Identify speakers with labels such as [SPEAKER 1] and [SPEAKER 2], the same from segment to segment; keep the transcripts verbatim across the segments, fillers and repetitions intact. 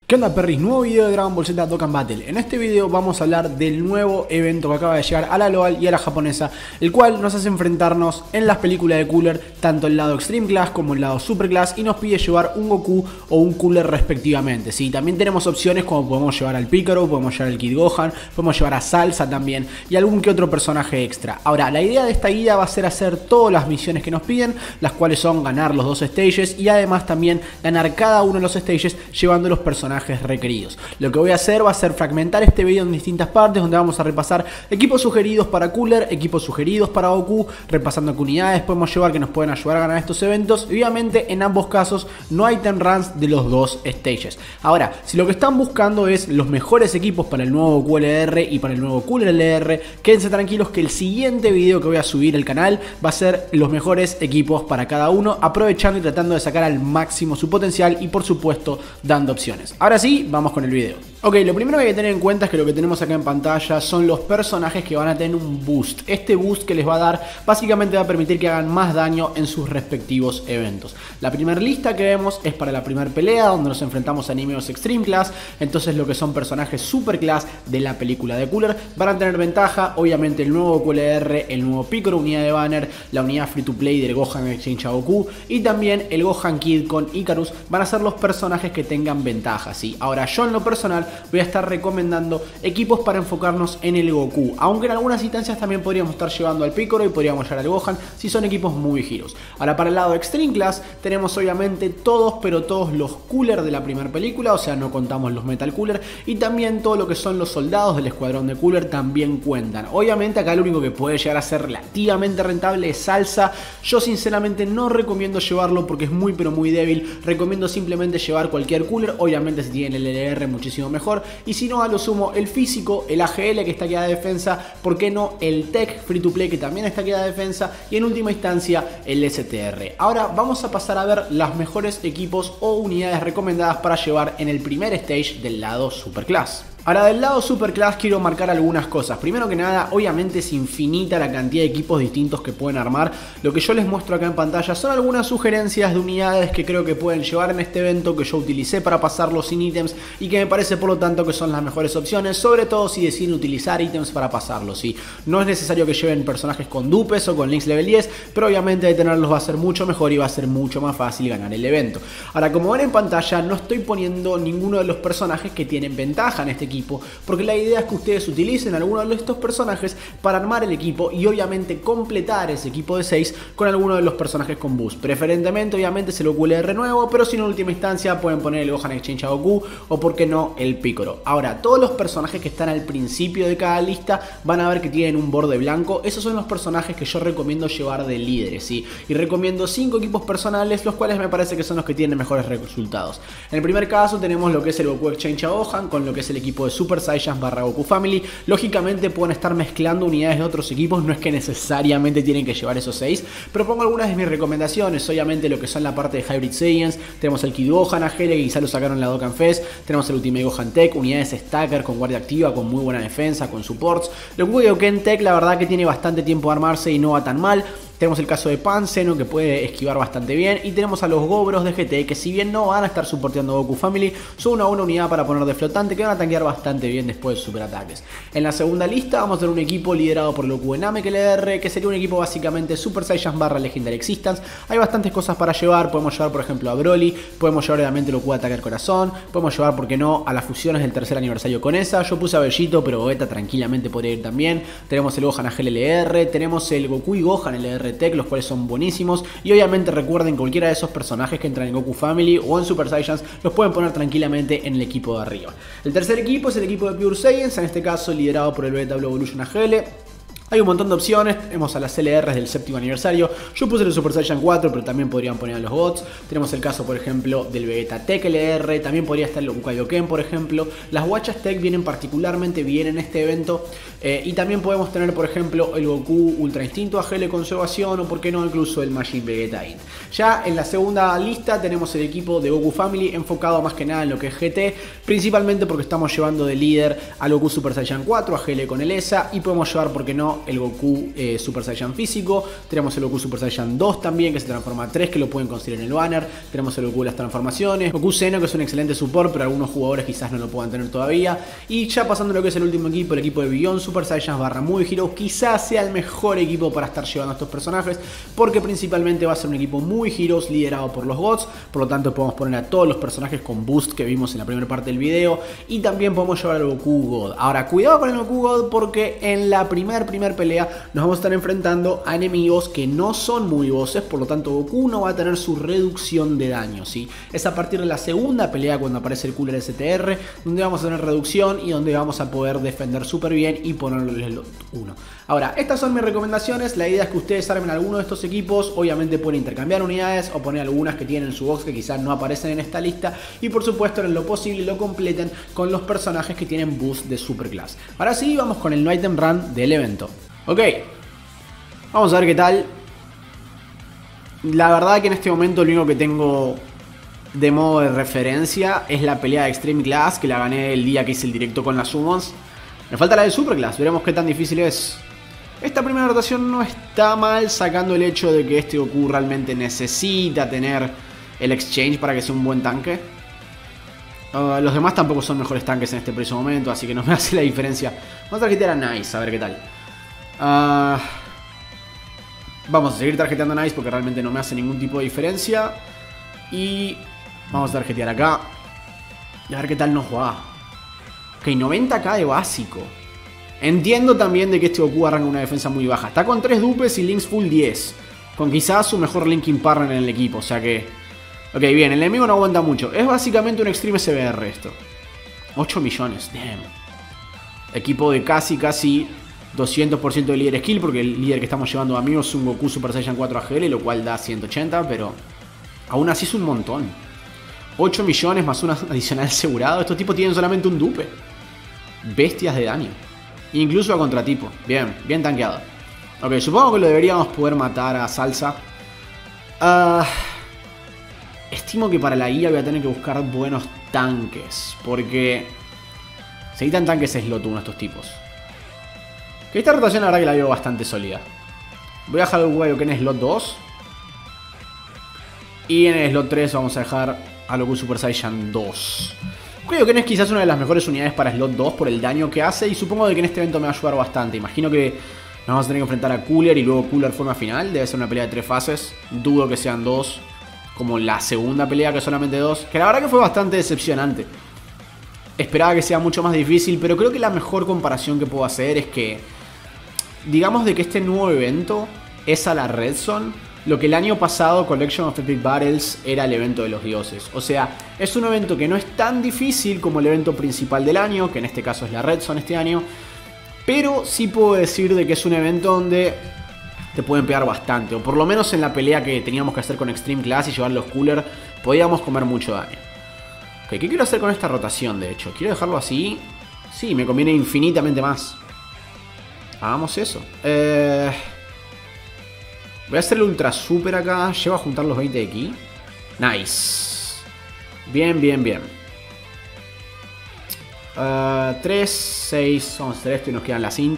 [SPEAKER 1] ¿Qué onda, perris? Nuevo video de Dragon Ball Z Dokkan Battle. En este video vamos a hablar del nuevo evento que acaba de llegar a la local y a la japonesa, el cual nos hace enfrentarnos en las películas de Cooler, tanto el lado Extreme Class como el lado Super Class, y nos pide llevar un Goku o un Cooler respectivamente. Sí, también tenemos opciones como podemos llevar al Piccolo, podemos llevar al Kid Gohan, podemos llevar a Salsa también y algún que otro personaje extra. Ahora, la idea de esta guía va a ser hacer todas las misiones que nos piden, las cuales son ganar los dos stages y además también ganar cada uno de los stages llevando los personajes requeridos. Lo que voy a hacer va a ser fragmentar este video en distintas partes, donde vamos a repasar equipos sugeridos para Cooler, equipos sugeridos para Goku, repasando qué unidades podemos llevar que nos pueden ayudar a ganar estos eventos. Y obviamente en ambos casos no hay ten runs de los dos stages. Ahora, si lo que están buscando es los mejores equipos para el nuevo Goku L R y para el nuevo Cooler L R, quédense tranquilos que el siguiente video que voy a subir al canal va a ser los mejores equipos para cada uno, aprovechando y tratando de sacar al máximo su potencial y por supuesto dando opciones. Ahora sí, vamos con el video. Ok, lo primero que hay que tener en cuenta es que lo que tenemos acá en pantalla son los personajes que van a tener un boost. Este boost que les va a dar básicamente va a permitir que hagan más daño en sus respectivos eventos. La primera lista que vemos es para la primera pelea, donde nos enfrentamos a enemigos Extreme Class. Entonces lo que son personajes Super Class de la película de Cooler van a tener ventaja. Obviamente el nuevo Goku L R, el nuevo Piccolo, unidad de banner, la unidad free to play del Gohan Exchange a Goku y también el Gohan Kid con Icarus van a ser los personajes que tengan ventaja. ¿Sí? Ahora, yo en lo personal voy a estar recomendando equipos para enfocarnos en el Goku, aunque en algunas instancias también podríamos estar llevando al Piccolo y podríamos llevar al Gohan si son equipos muy giros. Ahora, para el lado Extreme Class tenemos obviamente todos, pero todos los Cooler de la primera película, o sea, no contamos los Metal Cooler, y también todo lo que son los soldados del escuadrón de Cooler también cuentan. Obviamente acá lo único que puede llegar a ser relativamente rentable es Salsa. Yo sinceramente no recomiendo llevarlo porque es muy pero muy débil. Recomiendo simplemente llevar cualquier Cooler, obviamente si tienen el L R muchísimo mejor, y si no, a lo sumo el físico, el A G L que está aquí a defensa, ¿por qué no el Tech Free to Play que también está aquí a defensa? Y en última instancia el S T R. Ahora vamos a pasar a ver las mejores equipos o unidades recomendadas para llevar en el primer stage del lado Super Class. Ahora, del lado Super Class quiero marcar algunas cosas. Primero que nada, obviamente es infinita la cantidad de equipos distintos que pueden armar. Lo que yo les muestro acá en pantalla son algunas sugerencias de unidades que creo que pueden llevar en este evento, que yo utilicé para pasarlo sin ítems y que me parece por lo tanto que son las mejores opciones, sobre todo si deciden utilizar ítems para pasarlo. ¿Sí? No es necesario que lleven personajes con dupes o con links level diez, pero obviamente de tenerlos va a ser mucho mejor y va a ser mucho más fácil ganar el evento. Ahora, como ven en pantalla, no estoy poniendo ninguno de los personajes que tienen ventaja en este equipo, porque la idea es que ustedes utilicen algunos de estos personajes para armar el equipo y obviamente completar ese equipo de seis con alguno de los personajes con boost. Preferentemente obviamente se lo Goku L R nuevo, pero si en última instancia pueden poner el Gohan Exchange a Goku o por qué no el Piccolo. Ahora, todos los personajes que están al principio de cada lista van a ver que tienen un borde blanco. Esos son los personajes que yo recomiendo llevar de líderes, ¿sí? Y recomiendo cinco equipos personales, los cuales me parece que son los que tienen mejores resultados. En el primer caso tenemos lo que es el Goku Exchange a Gohan con lo que es el equipo de Super Saiyans barra Goku Family. Lógicamente pueden estar mquezando unidades de otros equipos, no es que necesariamente tienen que llevar esos seis, pero pongo algunas de mis recomendaciones. Obviamente lo que son la parte de Hybrid Saiyans, tenemos el Kid Gohan A G L que quizá lo sacaron en la Dokkan Fest, tenemos el Ultimate Gohan Tech, unidades Stacker con guardia activa, con muy buena defensa, con supports. Lo que Goku Tech la verdad que tiene bastante tiempo de armarse y no va tan mal. Tenemos el caso de Pan Zeno que puede esquivar bastante bien. Y tenemos a los Gobros de G T que si bien no van a estar soporteando Goku Family, son una buena unidad para poner de flotante que van a tanquear bastante bien después de super ataques. En la segunda lista vamos a tener un equipo liderado por Goku Namek L R, que sería un equipo básicamente Super Saiyans barra Legendary Existence. Hay bastantes cosas para llevar. Podemos llevar por ejemplo a Broly, podemos llevar obviamente Goku Ataque al Corazón, podemos llevar por qué no a las fusiones del tercer aniversario con esa. Yo puse a Bellito, pero Vegeta tranquilamente podría ir también. Tenemos el Gohan A G L L R, tenemos el Goku y Gohan L R Tech, los cuales son buenísimos. Y obviamente recuerden que cualquiera de esos personajes que entran en Goku Family o en Super Saiyans los pueden poner tranquilamente en el equipo de arriba. El tercer equipo es el equipo de Pure Saiyans, en este caso liderado por el Vegeta Blue Evolution A G L. Hay un montón de opciones, tenemos a las L Rs del séptimo aniversario, yo puse el Super Saiyan cuatro, pero también podrían poner a los bots. Tenemos el caso, por ejemplo, del Vegeta Tech L R, también podría estar el Goku Kaioken, por ejemplo. Las Guachas Tech vienen particularmente bien en este evento, eh, y también podemos tener, por ejemplo, el Goku Ultra Instinto A G L Conservación, o por qué no, incluso el Majin Vegeta Int. Ya en la segunda lista tenemos el equipo de Goku Family, enfocado más que nada en lo que es G T, principalmente porque estamos llevando de líder al Goku Super Saiyan cuatro, A G L con el E S A, y podemos llevar, por qué no, uno, el Goku eh, Super Saiyan físico. Tenemos el Goku Super Saiyan dos también, que se transforma a tres, que lo pueden conseguir en el banner. Tenemos el Goku de las transformaciones. Goku Zeno, que es un excelente support, pero algunos jugadores quizás no lo puedan tener todavía. Y ya pasando a lo que es el último equipo, el equipo de Beyond Super Saiyans barra Movie Heroes, quizás sea el mejor equipo para estar llevando a estos personajes, porque principalmente va a ser un equipo Movie Heroes liderado por los Gods. Por lo tanto podemos poner a todos los personajes con boost que vimos en la primera parte del video, y también podemos llevar al Goku God. Ahora, cuidado con el Goku God, porque en la primer, primer pelea nos vamos a estar enfrentando a enemigos que no son muy bosses, por lo tanto Goku no va a tener su reducción de daño, ¿sí? Es a partir de la segunda pelea cuando aparece el Cooler S T R, donde vamos a tener reducción y donde vamos a poder defender súper bien y ponerle el uno. Ahora, estas son mis recomendaciones. La idea es que ustedes armen alguno de estos equipos. Obviamente pueden intercambiar unidades o poner algunas que tienen en su box que quizás no aparecen en esta lista, y por supuesto en lo posible lo completen con los personajes que tienen boost de Superclass. Ahora sí, vamos con el No Item Run del evento. Ok, vamos a ver qué tal. La verdad que en este momento lo único que tengo de modo de referencia es la pelea de Extreme Class, que la gané el día que hice el directo con las Summons. Me falta la de Superclass, veremos qué tan difícil es. Esta primera rotación no está mal, sacando el hecho de que este Goku realmente necesita tener el exchange para que sea un buen tanque. Uh, los demás tampoco son mejores tanques en este preciso momento, así que no me hace la diferencia. Vamos a tarjetear a Nice, a ver qué tal. Uh, vamos a seguir tarjeteando a Nice porque realmente no me hace ningún tipo de diferencia. Y vamos a tarjetear acá y a ver qué tal nos va. Ok, noventa k de básico. Entiendo también de que este Goku arranca una defensa muy baja. Está con tres dupes y links full diez, con quizás su mejor linking partner en el equipo, o sea que... Ok, bien, el enemigo no aguanta mucho. Es básicamente un Extreme S B R esto. ocho millones, damn. Equipo de casi, casi doscientos por ciento de líder skill, porque el líder que estamos llevando amigos es un Goku Super Saiyan cuatro A G L, lo cual da ciento ochenta, pero aún así es un montón. ocho millones más un adicional asegurado. Estos tipos tienen solamente un dupe. Bestias de daño. Incluso a contratipo. Bien, bien tanqueado. Ok, supongo que lo deberíamos poder matar a Salsa. Uh, estimo que para la guía voy a tener que buscar buenos tanques, porque se necesitan tanques slot uno estos tipos. Que esta rotación la verdad que la veo bastante sólida. Voy a dejar el Goku en slot dos. Y en el slot tres vamos a dejar a Goku Super Saiyan dos. Creo que es quizás una de las mejores unidades para slot dos por el daño que hace, y supongo de que en este evento me va a ayudar bastante. Imagino que nos vamos a tener que enfrentar a Cooler y luego Cooler forma final. Debe ser una pelea de tres fases. Dudo que sean dos, como la segunda pelea que solamente dos, que la verdad que fue bastante decepcionante. Esperaba que sea mucho más difícil, pero creo que la mejor comparación que puedo hacer es que, digamos de que este nuevo evento es a la Red Zone lo que el año pasado Collection of Epic Battles era el evento de los dioses. O sea, es un evento que no es tan difícil como el evento principal del año, que en este caso es la Red Zone este año, pero sí puedo decir de que es un evento donde te pueden pegar bastante, o por lo menos en la pelea que teníamos que hacer con Extreme Class y llevar los Cooler, podíamos comer mucho daño. Ok, ¿qué quiero hacer con esta rotación de hecho? ¿Quiero dejarlo así? Sí, me conviene infinitamente más. Hagamos eso. Eh... Voy a hacer el Ultra Super acá. Llevo a juntar los veinte de aquí. Nice. Bien, bien, bien. Uh, tres, seis. Vamos a hacer esto y nos quedan las int.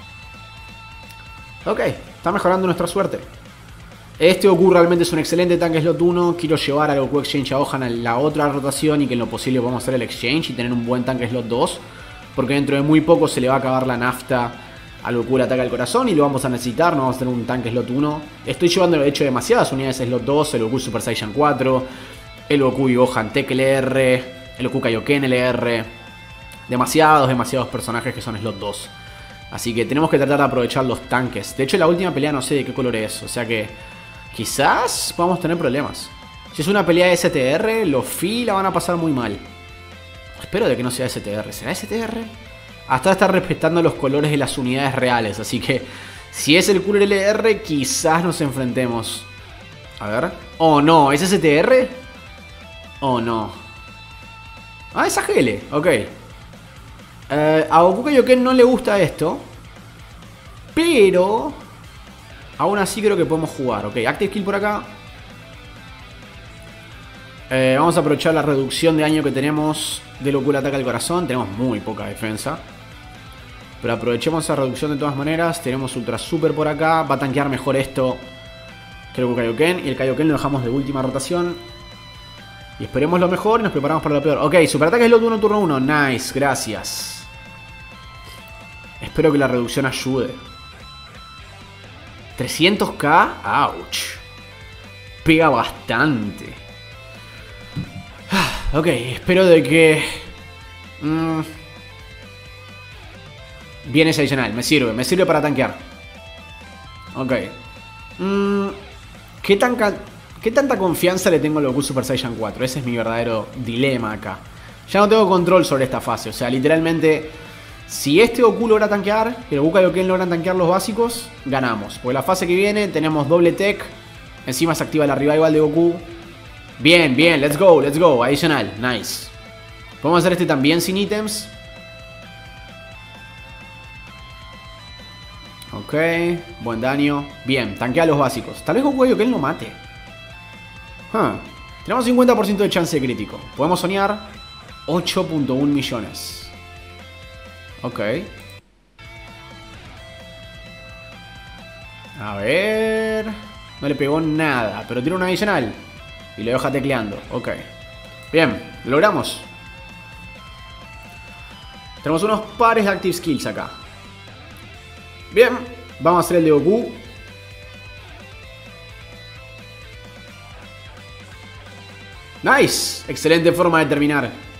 [SPEAKER 1] Ok, está mejorando nuestra suerte. Este Goku realmente es un excelente tanque slot uno. Quiero llevar al Goku Exchange a Gohan a la otra rotación y que en lo posible podamos hacer el Exchange y tener un buen tanque slot dos. Porque dentro de muy poco se le va a acabar la nafta al Goku le ataca el corazón y lo vamos a necesitar. No vamos a tener un tanque slot uno. Estoy llevando de hecho demasiadas unidades slot dos. El Goku Super Saiyan cuatro, el Goku y Gohan Tech L R, el Goku Kaioken L R. Demasiados, demasiados personajes que son slot dos. Así que tenemos que tratar de aprovechar los tanques. De hecho, la última pelea no sé de qué color es. O sea que quizás podamos tener problemas. Si es una pelea de S T R, los F I la van a pasar muy mal. Espero de que no sea S T R. ¿Será S T R? Hasta estar respetando los colores de las unidades reales. Así que si es el Cooler L R, quizás nos enfrentemos. A ver. Oh no, ¿es S T R? Oh no. Ah, es A G L. Ok. Eh, a Goku Kaioken no le gusta esto, pero aún así creo que podemos jugar. Ok, Active Skill por acá. Eh, vamos a aprovechar la reducción de daño que tenemos de Goku le ataca al corazón. Tenemos muy poca defensa. Pero aprovechemos esa reducción de todas maneras. Tenemos Ultra Super por acá. Va a tanquear mejor esto que el Kaioken. Y el Kaioken lo dejamos de última rotación. Y esperemos lo mejor y nos preparamos para lo peor. Ok, superataque slot uno, turno uno. Nice, gracias. Espero que la reducción ayude. trescientos k. Ouch. Pega bastante. Ok, espero de que... Mm, bien ese adicional, me sirve, me sirve para tanquear. Ok. Mm, ¿qué, tan ¿Qué tanta confianza le tengo al Goku Super Saiyan cuatro? Ese es mi verdadero dilema acá. Ya no tengo control sobre esta fase, o sea, literalmente... Si este Goku logra tanquear, que el Goku Kaioken logran tanquear los básicos, ganamos. Porque la fase que viene tenemos doble tech. Encima se activa la revival de Goku. Bien, bien, let's go, let's go. Adicional, nice. Podemos hacer este también sin ítems. Ok, buen daño. Bien, tanquea los básicos. Tal vez Goku Kaioken lo mate. Huh. Tenemos cincuenta por ciento de chance de crítico. Podemos soñar ocho punto uno millones. Ok. A ver... No le pegó nada, pero tiene un adicional. Y lo deja tecleando. Ok. Bien, lo logramos. Tenemos unos pares de active skills acá. Bien, vamos a hacer el de Goku. Nice, excelente forma de terminar.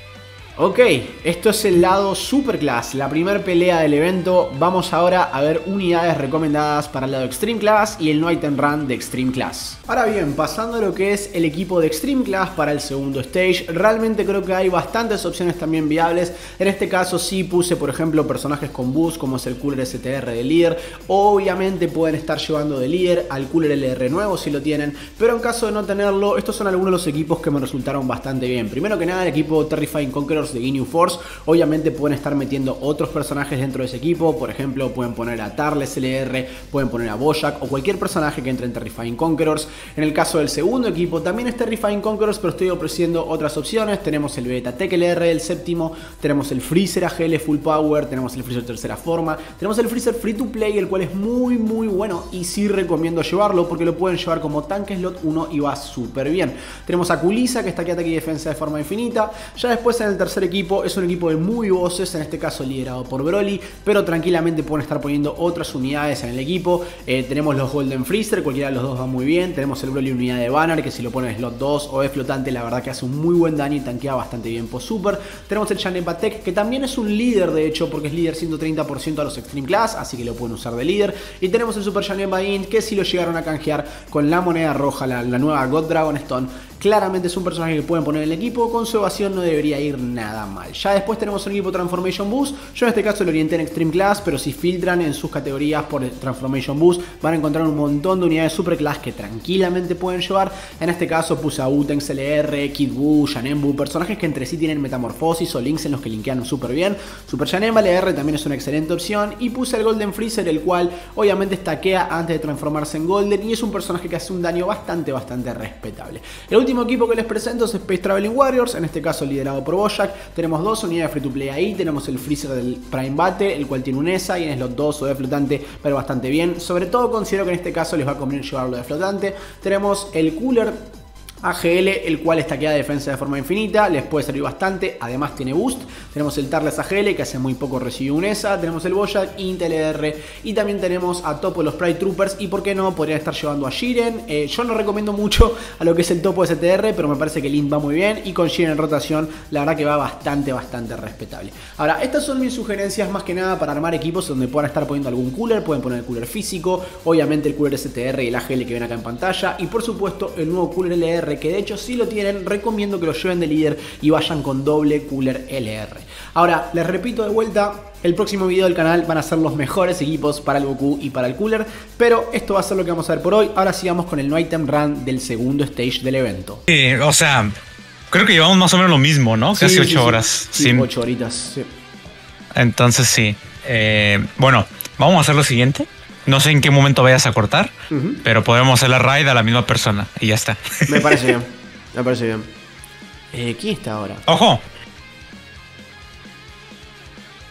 [SPEAKER 1] Ok, esto es el lado Super Class, la primera pelea del evento. Vamos ahora a ver unidades recomendadas para el lado Extreme Class y el No Item Run de Extreme Class. Ahora bien, pasando a lo que es el equipo de Extreme Class para el segundo stage, realmente creo que hay bastantes opciones también viables. En este caso sí puse, por ejemplo, personajes con boost como es el Cooler S T R de líder. Obviamente pueden estar llevando de líder al Cooler L R nuevo si lo tienen, pero en caso de no tenerlo, estos son algunos de los equipos que me resultaron bastante bien. Primero que nada, el equipo Terrifying Conquerors de Ginyu Force. Obviamente pueden estar metiendo otros personajes dentro de ese equipo. Por ejemplo, pueden poner a Tarles L R, pueden poner a Bojack o cualquier personaje que entre en Terrifying Conquerors. En el caso del segundo equipo también es Terrifying Conquerors, pero estoy ofreciendo otras opciones. Tenemos el Vegeta Tech L R, el séptimo, tenemos el Freezer A G L Full Power, tenemos el Freezer tercera forma, tenemos el Freezer Free to Play, el cual es muy muy bueno y sí recomiendo llevarlo porque lo pueden llevar como tanque slot uno y va súper bien. Tenemos a Kulisa, que está aquí ataque y defensa de forma infinita. Ya después en el tercer equipo es un equipo de muy voces, en este caso liderado por Broly, pero tranquilamente pueden estar poniendo otras unidades en el equipo. Eh, tenemos los Golden Freezer, cualquiera de los dos va muy bien. Tenemos el Broly unidad de Banner, que si lo ponen slot dos o es flotante, la verdad que hace un muy buen daño y tanquea bastante bien post super. Tenemos el Janemba Tech, que también es un líder de hecho, porque es líder ciento treinta por ciento a los Extreme Class, así que lo pueden usar de líder. Y tenemos el Super Janemba Int, que si lo llegaron a canjear con la moneda roja, la, la nueva God Dragon Stone, claramente es un personaje que pueden poner en el equipo. Con su evasión no debería ir nada mal. Ya después tenemos un equipo Transformation Boost. Yo en este caso lo orienté en Extreme Class, pero si filtran en sus categorías por Transformation Boost van a encontrar un montón de unidades Super Class que tranquilamente pueden llevar. En este caso puse a Utenx L R, Kid Buu, Janembu, personajes que entre sí tienen metamorfosis o links en los que linkean súper bien. Super Janemba L R también es una excelente opción. Y puse el Golden Freezer, el cual obviamente estaquea antes de transformarse en Golden y es un personaje que hace un daño bastante bastante respetable. El último equipo que les presento es Space Traveling Warriors, en este caso liderado por Bojack. Tenemos dos unidades free to play ahí. Tenemos el Freezer del Prime Battle, el cual tiene un E S A y en slot dos o de flotante, pero bastante bien. Sobre todo considero que en este caso les va a convenir llevarlo de flotante. Tenemos el Cooler A G L, el cual estaquea de defensa de forma infinita, les puede servir bastante, además tiene boost. Tenemos el Tarles A G L, que hace muy poco recibió un E S A. Tenemos el Bojack, Int L R y también tenemos a Topo los Pride Troopers. Y por qué no, podrían estar llevando a Jiren. eh, Yo no recomiendo mucho a lo que es el Topo S T R, pero me parece que el Int va muy bien y con Jiren en rotación la verdad que va bastante bastante respetable. Ahora, estas son mis sugerencias más que nada para armar equipos donde puedan estar poniendo algún cooler. Pueden poner el cooler físico, obviamente el cooler S T R y el A G L que ven acá en pantalla, y por supuesto el nuevo cooler L R, que de hecho si lo tienen recomiendo que lo lleven de líder y vayan con doble cooler L R. Ahora, les repito de vuelta, el próximo video del canal van a ser los mejores equipos para el Goku y para el cooler, pero esto va a ser lo que vamos a ver por hoy. Ahora sigamos con el No Item Run del segundo stage del evento.
[SPEAKER 2] Sí, o sea, creo que llevamos más o menos lo mismo, ¿no? Casi
[SPEAKER 1] sí,
[SPEAKER 2] ocho
[SPEAKER 1] sí,
[SPEAKER 2] horas.
[SPEAKER 1] Sí, sí, ocho horitas, sí.
[SPEAKER 2] Entonces sí. Eh, bueno, vamos a hacer lo siguiente. No sé en qué momento vayas a cortar, uh-huh. pero podemos hacer la raid a la misma persona y ya está.
[SPEAKER 1] Me parece bien, me parece bien. Eh, ¿Quién está ahora?
[SPEAKER 2] ¡Ojo!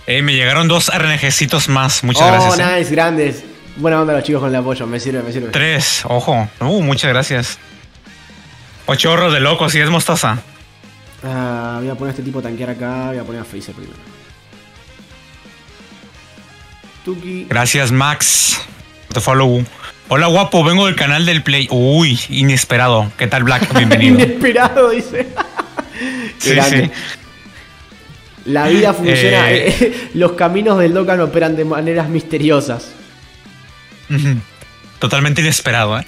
[SPEAKER 2] Eh, me llegaron dos RNGcitos más. Muchas
[SPEAKER 1] oh,
[SPEAKER 2] gracias.
[SPEAKER 1] Oh, nice, eh. grandes. Buena onda los chicos con el apoyo. Me sirve, me sirve.
[SPEAKER 2] Tres, ojo. Uh, muchas gracias. Ocho horros de locos y es mostaza.
[SPEAKER 1] Ah, voy a poner a este tipo a tanquear acá. Voy a poner a Freezer primero. Tuki.
[SPEAKER 2] Gracias, Max. Te follow. Hola, guapo. Vengo del canal del Play. Uy, inesperado. ¿Qué tal, Black? Bienvenido.
[SPEAKER 1] Inesperado, dice.
[SPEAKER 2] Sí, sí.
[SPEAKER 1] La vida funciona.
[SPEAKER 2] Eh,
[SPEAKER 1] Los caminos del Dokkan operan de maneras misteriosas.
[SPEAKER 2] Totalmente inesperado, ¿eh?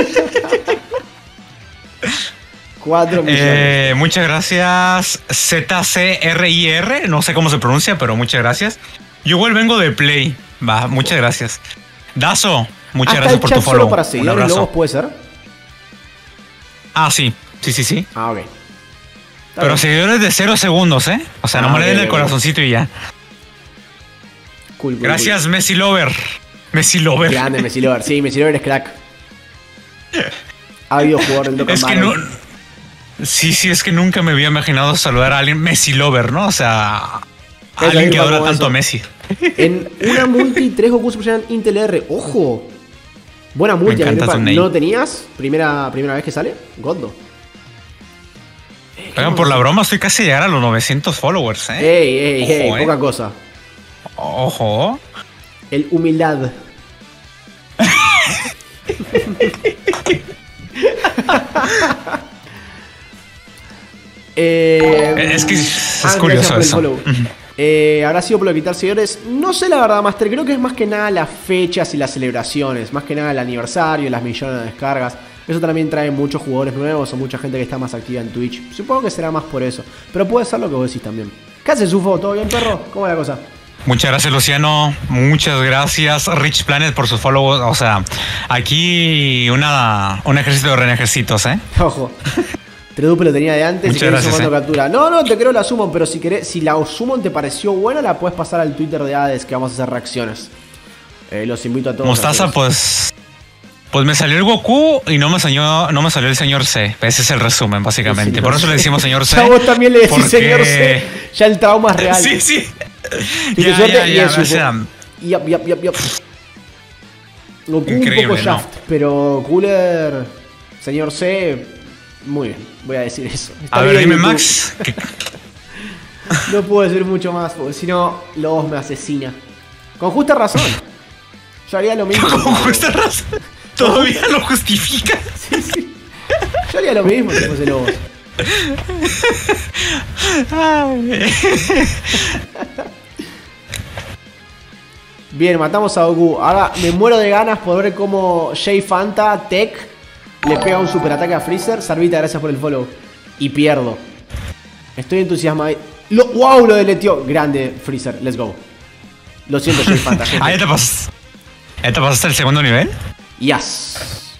[SPEAKER 1] Cuatro millones.
[SPEAKER 2] Eh, muchas gracias. Z C R I R. No sé cómo se pronuncia, pero muchas gracias. Yo igual vengo de Play. Va, muchas gracias. Dazo, muchas
[SPEAKER 1] Hasta
[SPEAKER 2] gracias por tu follow.
[SPEAKER 1] Solo para seguidores lobos puede ser.
[SPEAKER 2] Ah, sí. Sí, sí, sí.
[SPEAKER 1] Ah, ok.
[SPEAKER 2] Pero bien. Seguidores de cero segundos, ¿eh? O sea, ah, no me le den el corazoncito y ya.
[SPEAKER 1] Cool, cool,
[SPEAKER 2] gracias,
[SPEAKER 1] cool.
[SPEAKER 2] Messi Lover. Messi Lover.
[SPEAKER 1] Grande, Messi Lover. Sí, Messi Lover es crack. Ha habido jugador del Dokkan
[SPEAKER 2] Es que no... Sí, sí, es que nunca me había imaginado saludar a alguien Messi Lover, ¿no? O sea, a alguien que adora tanto a Messi.
[SPEAKER 1] En una multi, tres Goku Super Saiyan Intel R. ¡Ojo! Buena multi, ¿no lo tenías? Primera, primera vez que sale. Gondo.
[SPEAKER 2] Eh, Oigan, por la broma, estoy casi llegar a los novecientos followers, ¿eh?
[SPEAKER 1] ¡Ey, ey,
[SPEAKER 2] Ojo,
[SPEAKER 1] ey!
[SPEAKER 2] Eh.
[SPEAKER 1] Poca cosa.
[SPEAKER 2] Ojo.
[SPEAKER 1] El humildad. eh,
[SPEAKER 2] es que es
[SPEAKER 1] ah,
[SPEAKER 2] curioso eso. Uh-huh.
[SPEAKER 1] eh, ¿Habrá sido por lo de quitar seguidores? No sé la verdad, Master. Creo que es más que nada las fechas y las celebraciones. Más que nada el aniversario, las millones de descargas. Eso también trae muchos jugadores nuevos o mucha gente que está más activa en Twitch. Supongo que será más por eso. Pero puede ser lo que vos decís también. ¿Qué haces, Sufo? ¿Todo bien, perro? ¿Cómo es la cosa?
[SPEAKER 2] Muchas gracias, Luciano. Muchas gracias, Rich Planet, por sus followers. O sea, aquí una, un ejército de renejecitos, ¿eh?
[SPEAKER 1] Ojo. Tredupe lo tenía de antes.
[SPEAKER 2] Muchas
[SPEAKER 1] y
[SPEAKER 2] gracias, eh.
[SPEAKER 1] captura. No, no, te creo la Summon, pero si querés, si la Summon te pareció buena, la puedes pasar al Twitter de Hades, que vamos a hacer reacciones. Eh, los invito a todos.
[SPEAKER 2] Mostaza, a pues... Pues me salió el Goku y no me salió, no me salió el señor C. Ese es el resumen, básicamente. Sí, Por eso le decimos señor C.
[SPEAKER 1] Ya vos también le decís porque... señor C. Ya el trauma es real.
[SPEAKER 2] Sí, sí.
[SPEAKER 1] Y ya, suerte ya, y ya, el ya. Yep, yep, yep, yep. Goku un poco shaft, ¿no? Pero Cooler, señor C, muy bien. Voy a decir eso.
[SPEAKER 2] Está a ver, dime, YouTube. Max. ¿Qué?
[SPEAKER 1] No puedo decir mucho más, porque si no, Lobos me asesina. Con justa razón. Yo haría lo mismo.
[SPEAKER 2] Con justa razón. ¿Todavía lo justifica?
[SPEAKER 1] Sí, sí. Yo haría lo mismo si fuese Lobos. Bien, matamos a Goku. Ahora me muero de ganas por ver cómo Jay Fanta Tech le pega un super ataque a Freezer. Sarvita, gracias por el follow. Y pierdo. Estoy entusiasmado. Lo, ¡Wow! Lo deleteó. Grande Freezer, let's go. Lo siento, Jay Fanta.
[SPEAKER 2] Ah, ya te pasaste. ¿Ya te pasaste el segundo nivel?
[SPEAKER 1] Yes.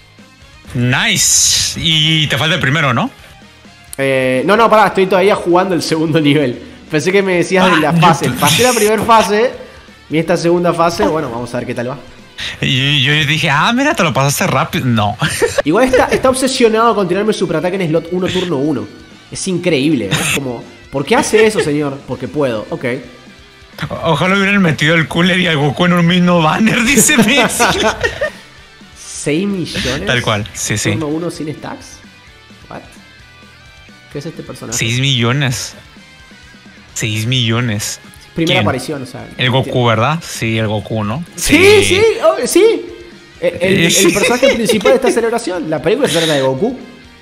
[SPEAKER 2] Nice. Y te falta el primero, ¿no?
[SPEAKER 1] Eh, no, no, pará, estoy todavía jugando el segundo nivel. Pensé que me decías de la fase. Pasé la primera fase y esta segunda fase, bueno, vamos a ver qué tal va.
[SPEAKER 2] Y yo dije, ah, mira, te lo pasaste rápido. No.
[SPEAKER 1] Igual está, está obsesionado con tirarme superataque en slot uno, turno uno. Es increíble, ¿eh? Es como, ¿por qué hace eso, señor? Porque puedo, ok.
[SPEAKER 2] Ojalá hubieran metido el Cooler y al Goku en un mismo banner, dice Messi.
[SPEAKER 1] ¿seis millones?
[SPEAKER 2] Tal cual, sí, sí.
[SPEAKER 1] ¿Turno uno sin stacks? ¿What? ¿Qué es este personaje?
[SPEAKER 2] seis millones. seis millones.
[SPEAKER 1] Primera
[SPEAKER 2] ¿Quién?
[SPEAKER 1] aparición, o sea.
[SPEAKER 2] El Goku, entiendo. ¿Verdad? Sí, el Goku, ¿no?
[SPEAKER 1] Sí, sí, sí. Oh, sí. El, el, el personaje principal de esta celebración. La película se trata de Goku.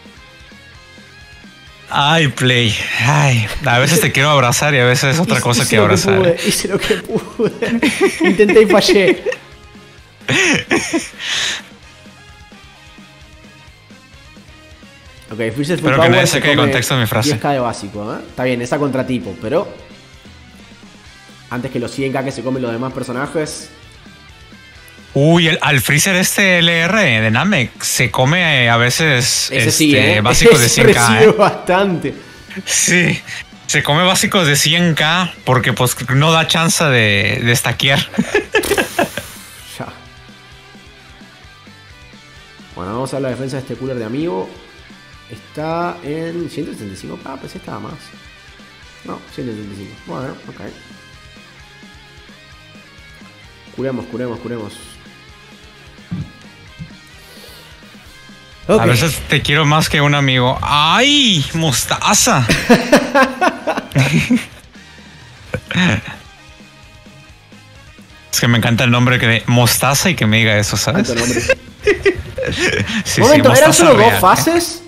[SPEAKER 2] Ay, Play. Ay, a veces te quiero abrazar y a veces es otra hice, cosa hice que abrazar.
[SPEAKER 1] Que pude, hice lo que pude. Intenté y fallé. Ok, Freezer Full
[SPEAKER 2] Espero que nadie saque de contexto mi frase.
[SPEAKER 1] diez K de básico, ¿eh? Está bien, esa contratipo, pero antes que los cien K que se comen los demás personajes.
[SPEAKER 2] Uy, el, al Freezer este L R de Namek se come a veces
[SPEAKER 1] Ese
[SPEAKER 2] este,
[SPEAKER 1] sí, ¿eh?
[SPEAKER 2] básicos de cien K.
[SPEAKER 1] Recibe
[SPEAKER 2] ¿eh?
[SPEAKER 1] bastante.
[SPEAKER 2] Sí, se come básicos de cien K porque pues no da chance de, de stackear.
[SPEAKER 1] Ya. Bueno, vamos a ver la defensa de este cooler de amigo. Está en ciento setenta y cinco. Ah, pensé que estaba más. No, ciento setenta y cinco. Bueno, ok. curemos, curemos, curemos.
[SPEAKER 2] Okay.
[SPEAKER 1] Okay.
[SPEAKER 2] A veces te quiero más que un amigo. ¡Ay! ¡Mostaza! Es que me encanta el nombre que de Mostaza y que me diga eso, ¿sabes?
[SPEAKER 1] sí, Momento, sí, ¿eran solo real, dos fases?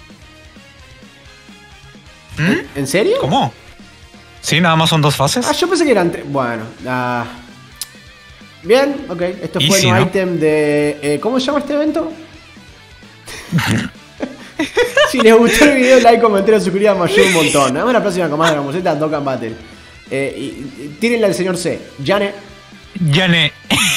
[SPEAKER 2] ¿Mm?
[SPEAKER 1] ¿En serio?
[SPEAKER 2] ¿Cómo? Sí, nada más son dos fases.
[SPEAKER 1] Ah, yo pensé que eran tres. Bueno, uh... bien, ok. Esto fue
[SPEAKER 2] Easy,
[SPEAKER 1] un
[SPEAKER 2] ¿no?
[SPEAKER 1] ítem de. Eh, ¿Cómo se llama este evento? Si les gustó el video, like, comentario, suscribir, me ayuda un montón. Nos vemos la próxima con más de la museta Dokkan Battle. Eh, y, y, tírenle al señor C. Yane.
[SPEAKER 2] Yane.